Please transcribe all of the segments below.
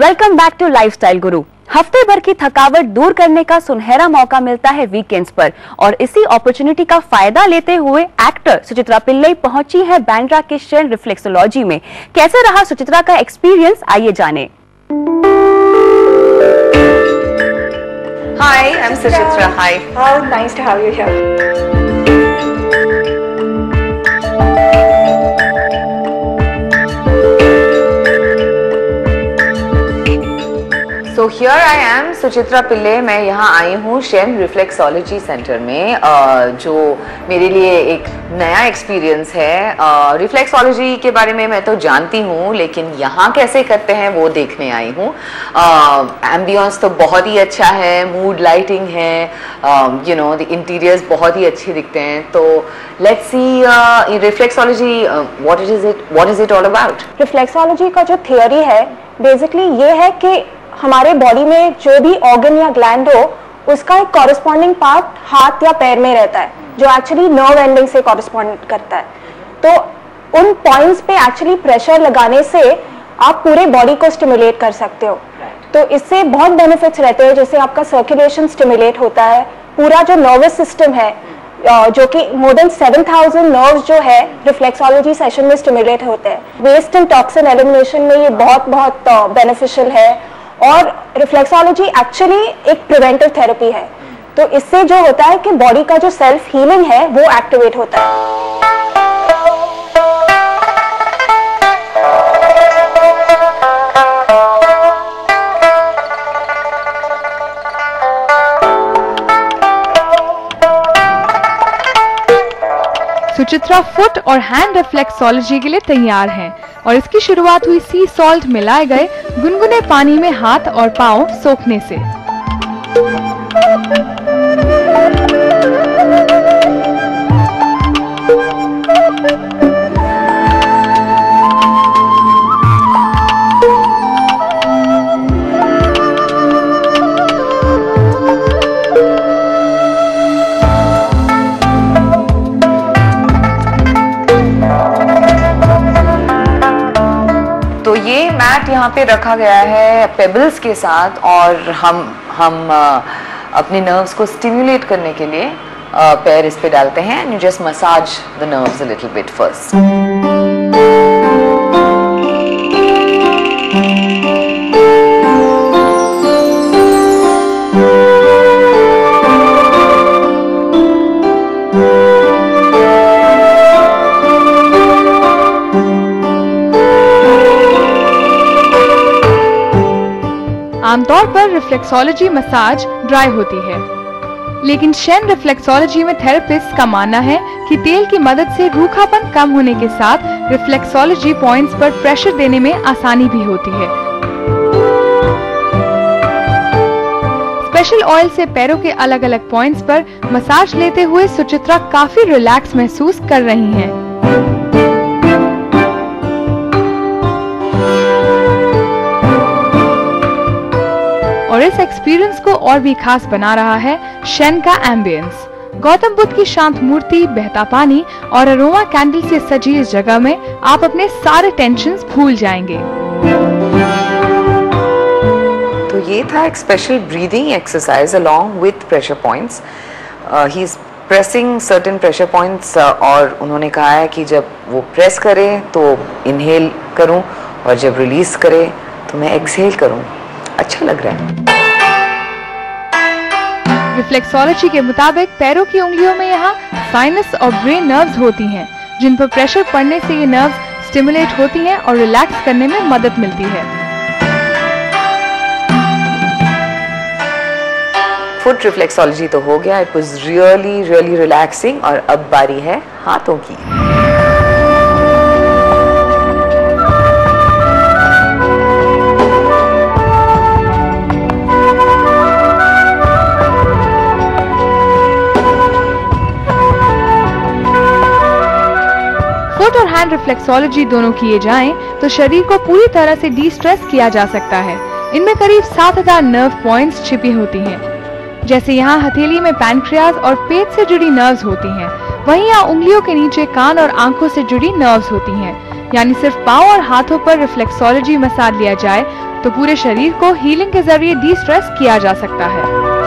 Welcome back to lifestyle गुरु। हफ्ते भर की थकावट दूर करने का सुनहरा मौका मिलता है वीकेंड्स पर और इसी अपॉर्चुनिटी का फायदा लेते हुए एक्टर सुचित्रा पिल्लई पहुंची है बांद्रा के शेन रिफ्लेक्सोलॉजी में। कैसे रहा सुचित्रा का एक्सपीरियंस, आइए जाने। Hi, I'm Suchitra. Hi. How nice to have you here. So here I am, Suchitra पिल्ले। मैं यहाँ आई हूँ शेन रिफ्लेक्सोलॉजी सेंटर में, जो मेरे लिए एक नया एक्सपीरियंस है। रिफ्लेक्सोलॉजी के बारे में मैं तो जानती हूँ, लेकिन यहाँ कैसे करते हैं वो देखने आई हूँ। एम्बियंस तो बहुत ही अच्छा है, मूड लाइटिंग है, द इंटीरियर्स बहुत ही अच्छे दिखते हैं। तो let's see reflexology, what is it all about. Reflexology का जो थियोरी है बेसिकली ये है कि हमारे बॉडी में जो भी ऑर्गन या ग्लैंड हो उसका एक कॉरेस्पॉन्डिंग पार्ट हाथ या पैर में रहता है, जो एक्चुअली नर्व एंडिंग से कॉरेस्पॉन्ड करता है। तो उन पॉइंट्स पे एक्चुअली प्रेशर लगाने से आप पूरे बॉडी को स्टिमुलेट कर सकते हो। तो इससे बहुत बेनिफिट्स रहते हैं, जैसे आपका सर्कुलेशन स्टिमुलेट होता है, पूरा जो नर्वस सिस्टम है जो कि मोर देन 7000 नर्व्स जो है रिफ्लेक्सोलॉजी सेशन में स्टिमुलेट होते हैं। वेस्ट एंड टॉक्सिन एलिमिनेशन में ये बहुत बेनिफिशियल है। और रिफ्लेक्सोलॉजी एक्चुअली एक प्रिवेंटिव थेरेपी है, तो इससे जो होता है कि बॉडी का जो सेल्फ हीलिंग है वो एक्टिवेट होता है। सुचित्रा फुट और हैंड रिफ्लेक्सोलॉजी के लिए तैयार हैं और इसकी शुरुआत हुई सी सॉल्ट मिलाए गए गुनगुने पानी में हाथ और पांव सोखने से। तो ये मैट यहाँ पे रखा गया है पेबल्स के साथ, और हम अपने नर्व्स को स्टिमुलेट करने के लिए पैर इस पे डालते हैं। And you just massage the nerves a little bit first. आमतौर पर रिफ्लेक्सोलॉजी मसाज ड्राई होती है, लेकिन शेन रिफ्लेक्सोलॉजी में थेरेपिस्ट का मानना है कि तेल की मदद से रूखापन कम होने के साथ रिफ्लेक्सोलॉजी पॉइंट्स पर प्रेशर देने में आसानी भी होती है। स्पेशल ऑयल से पैरों के अलग अलग पॉइंट्स पर मसाज लेते हुए सुचित्रा काफी रिलैक्स महसूस कर रही हैं। और इस एक्सपीरियंस को और भी खास बना रहा है शेन का एम्बियंस। गौतम बुद्ध की शांत मूर्ति, बहता पानी और अरोमा कैंडल से सजी इस जगह में आप अपने सारे टेंशन्स भूल जाएंगे। तो ये था एक special breathing exercise along with pressure points. He is pressing certain pressure points, और उन्होंने कहा है कि जब वो प्रेस करे तो इनहेल करूं और जब रिलीज करे तो मैं एक्सहेल करूं। अच्छा लग रहा है। रिफ्लेक्सोलॉजी के मुताबिक पैरों की उंगलियों में यहाँ साइनस और ब्रेन नर्व्स होती हैं, जिन पर प्रेशर पड़ने से ये नर्व्स स्टिमुलेट होती हैं और रिलैक्स करने में मदद मिलती है। फुट रिफ्लेक्सोलॉजी तो हो गया, इट वाज रियली रिलैक्सिंग, और अब बारी है हाथों की। फुट और हैंड रिफ्लेक्सोलॉजी दोनों किए जाएं तो शरीर को पूरी तरह से डी स्ट्रेस किया जा सकता है। इनमें करीब 7000 नर्व पॉइंट्स छिपी होती हैं। जैसे यहाँ हथेली में पैनक्रियाज और पेट से जुड़ी नर्व्स होती हैं, वहीं यहाँ उंगलियों के नीचे कान और आंखों से जुड़ी नर्व्स होती हैं। यानी सिर्फ पाँव और हाथों पर रिफ्लेक्सोलॉजी मसाज लिया जाए तो पूरे शरीर को हीलिंग के जरिए डी स्ट्रेस किया जा सकता है।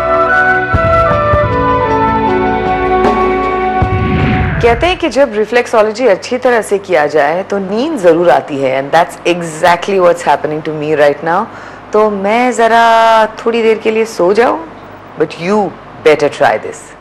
कहते हैं कि जब रिफ्लेक्सोलॉजी अच्छी तरह से किया जाए तो नींद जरूर आती है, and that's exactly what's happening to me right now. तो मैं जरा थोड़ी देर के लिए सो जाऊं, but you better try this.